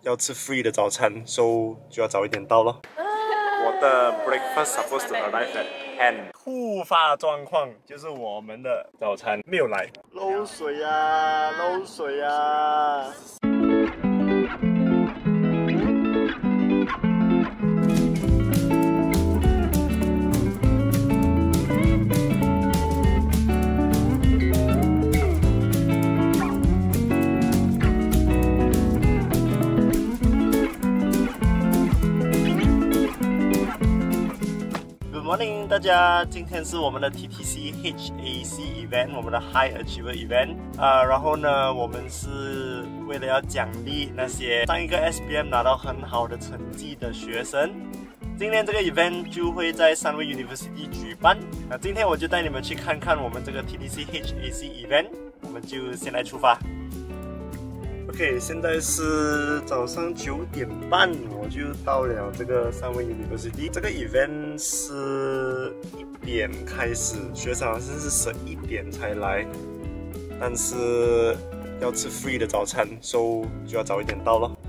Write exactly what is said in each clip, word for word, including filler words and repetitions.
要吃 free 的早餐 ，so 就要早一点到咯。我的 breakfast supposed to arrive at ten。突发状况就是我们的早餐没有来，漏水啊，漏水啊！ Good morning， 大家，今天是我们的 T T C H A C event， 我们的 High Achiever event 啊、呃，然后呢，我们是为了要奖励那些上一个 S B M 拿到很好的成绩的学生。今天这个 event 就会在三位 University 举办。那今天我就带你们去看看我们这个 T T C H A C event， 我们就先来出发。 OK， 现在是早上九点半，我就到了这个三位 University。这个 event 是一点开始，学生好像是十一点才来，但是要吃 free 的早餐 ，so 就要早一点到咯。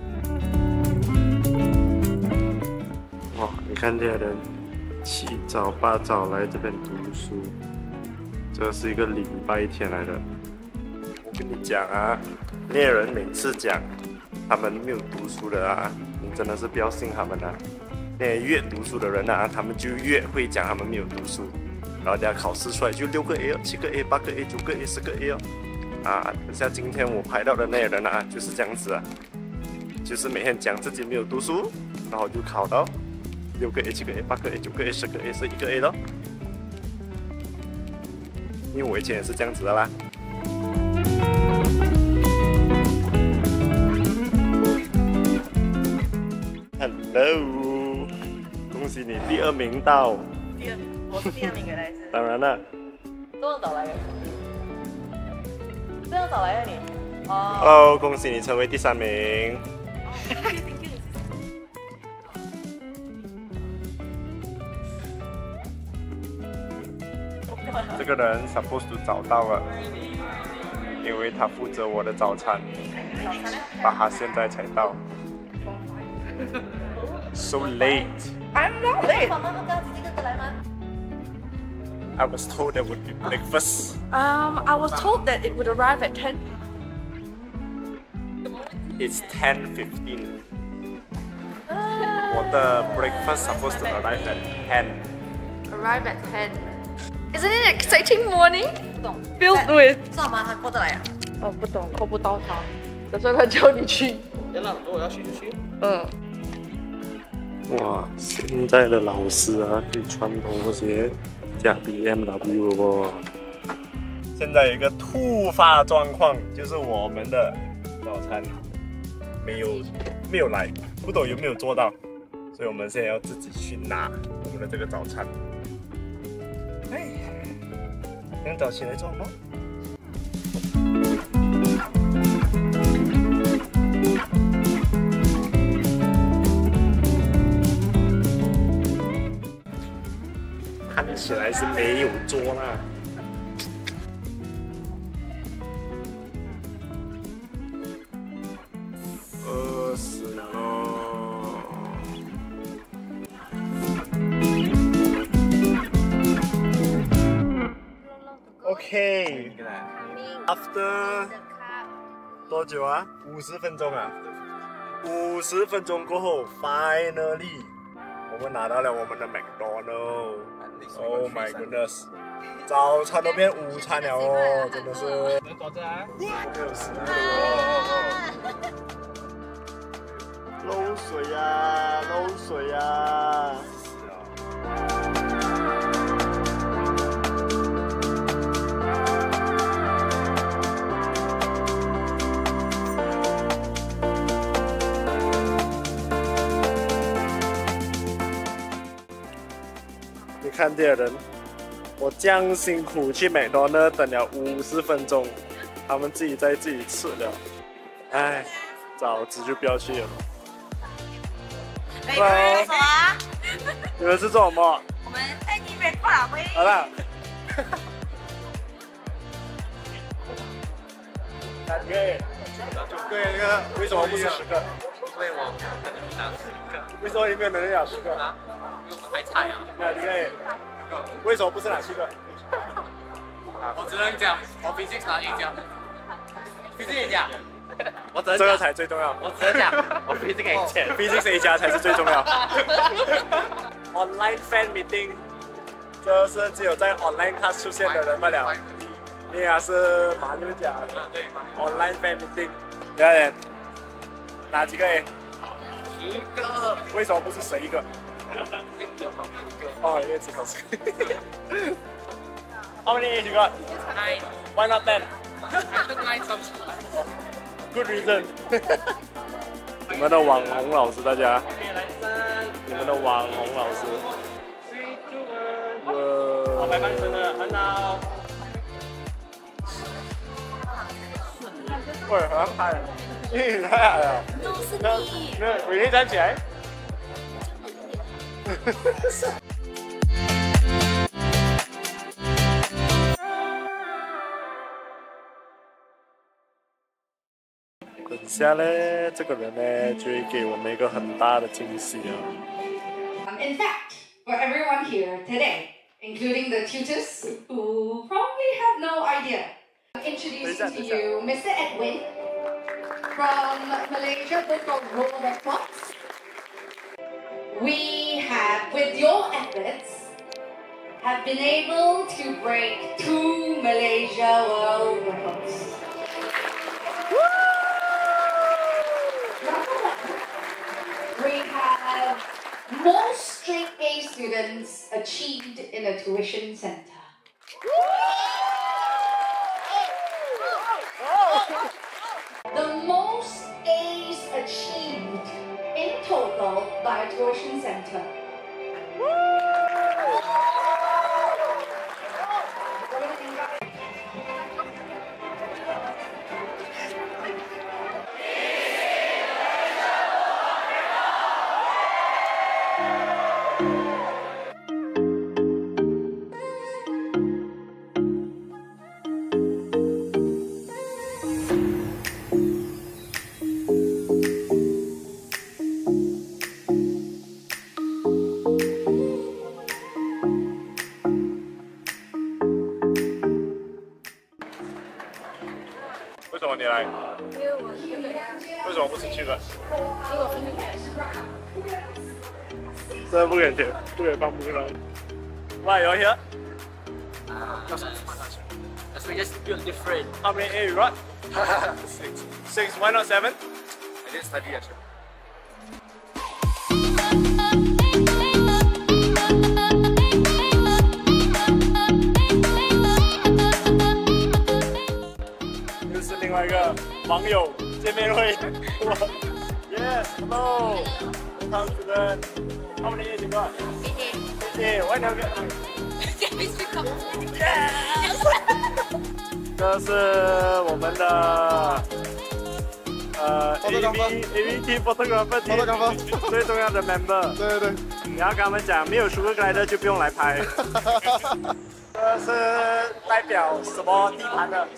哇，你看这些人七早八早来这边读书，这是一个礼拜天来的。我跟你讲啊。 猎人每次讲他们没有读书的啊，你真的是不要信他们啊！那些越读书的人啊，他们就越会讲他们没有读书，然后等下考试出来就六个 A、七个 A、八个 A、九个 A、十个 A 哦。啊，像今天我拍到的那些人啊，就是这样子啊，就是每天讲自己没有读书，然后就考到六个 A、七个 A、八个 A、九个 A、十个 A、十一个 A 咯。因为我以前也是这样子的啦。 Hello， 恭喜你第二名到。 第二，我是第二名原来是。 当然了。 这样早来的。这样早来的你。哦。 哦，恭喜你成为第三名。这个人 supposed to 早到了，因为他负责我的早餐，但他现在才到。 So late. I'm not late. I was told there would be breakfast. Um, I was told that it would arrive at ten. It's ten fifteen. 我的 breakfast supposed to arrive at ten. Arrive at ten. Isn't it an exciting morning? Filled with. 知道吗？他过得来啊？哦，不懂，扣不到他，所以他叫你去。 要让我要去就去。 嗯。 哇，现在的老师啊，可以穿拖鞋加 B M W 哦。现在有一个突发状况，就是我们的早餐没有没有来，不懂有没有做到，所以我们现在要自己去拿我们的这个早餐。哎，很早起来做吗？ 看起来是没有做啦。饿死了咯。OK。After 多久啊？五十分钟啊？五十分钟过后 ，finally 我们拿到了我们的 McDonald。Oh my goodness！ 早餐都变午餐了哦，真的是。 能躲着啊？ 没有食物哦。漏水呀，漏水呀！你看这些人，我这样辛苦去麦当劳等了五十分钟，他们自己在自己吃了，唉，早知就不要去了。 哎，你们做啊？ 你们是做什么？ 我们在那边跨回。 好了。三个，九个，那个为什么不是十个？ 因为我拿十个。 为什么你没有能力拿十个？ 啊，因为我们还菜啊。 那你可以，为什么不是拿七个？ 我只能讲，我 physics 拿一奖 ，physics 一奖。我只能这个才最重要。 我只能讲，我 physics 一奖 ，physics 一家才是最重要。Online fan meeting， 这是只有在 online class 出现的人罢了。你也是马六甲的 online fan meeting， 对啊，哪几个 A？ 十个。 为什么不是十一个？哦，因为只考试。How many A's you got? Nine. Why not ten? I took nine subs. Good reason. 你们的网红老师，大家。你们的网红老师。哇！ 白班真的很好。 喂，好像拍了，你太矮了。 都是你。 没有，伟力站起来。等下呢，这个人呢，就会给我们一个很大的惊喜啊。 Um, in fact, for everyone here today, including the tutors who probably have no idea, I'm introducing to you Mister Edwin from Malaysia, for World Records. We have, with your efforts, have been able to break two Malaysia World Records. We have most straight A students achieved in a tuition center. The most A's achieved in total by a tuition center. 为什么你来？为什么不是去个？这不给钱，不给放不出来。Why you're here? That's why just build different. How many A you got? Six. Six. Why not seven? I didn't study actually. This 是另外一个网友见面会。Yes, hello. Welcome to the. How many A's you got? Eight. Why not get nine? Yes. 这是我们的呃 A V A V T photographer team 最重要的 member。 对对对， 你要跟他们讲，没有 Sugar Glider 就不用来拍。这是代表什么地盘的？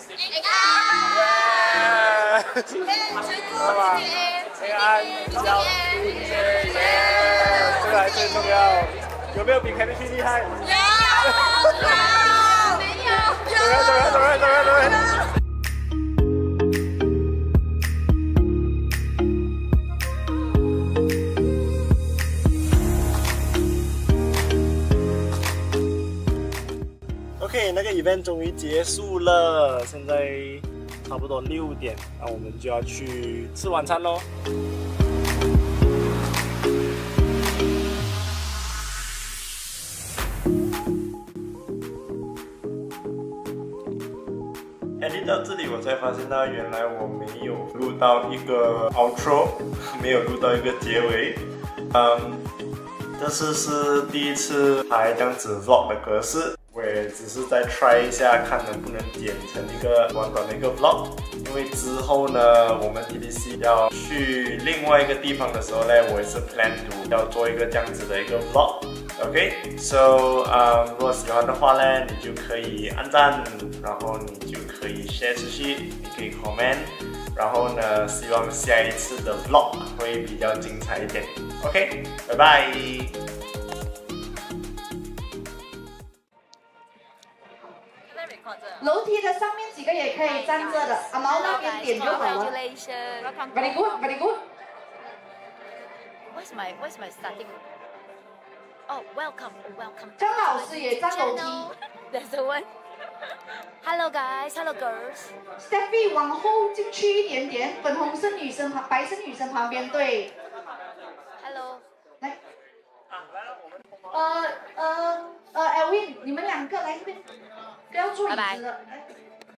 耶！是吧？平安交通节耶！这个还最重要。有没有比 Kennedy 厉害？有。没有。走开走开走开走开走开。OK， 那个 event 终于结束了，现在差不多六点，那我们就要去吃晚餐喽。edit 到这里，我才发现到原来我没有录到一个 outro， 没有录到一个结尾。嗯，这次是第一次拍这样子 vlog 的格式。我也只是再 try 一下，看能不能剪成一个短短的一个 vlog。因为之后呢，我们 T T C 要去另外一个地方的时候呢，我也是 plan to 要做一个这样子的一个 vlog。OK，so， 嗯，如果喜欢的话呢，你就可以按赞，然后你就可以 share 出去，你可以 comment， 然后呢，希望下一次的 vlog 会比较精彩一点。OK， 拜拜。 楼梯的上面几个也可以站着的，阿毛那边点就好了。Very good, very good. Where's my Where's my starting? Oh, welcome, welcome. 张老师也站楼梯。 There's the one. Hello guys, hello girls. Steffi 往后进去一点点，粉红色女生旁，白色女生旁边对。 Hello. 来。呃呃呃 ，Elvin， 你们两个来这边，不要坐椅子了。来。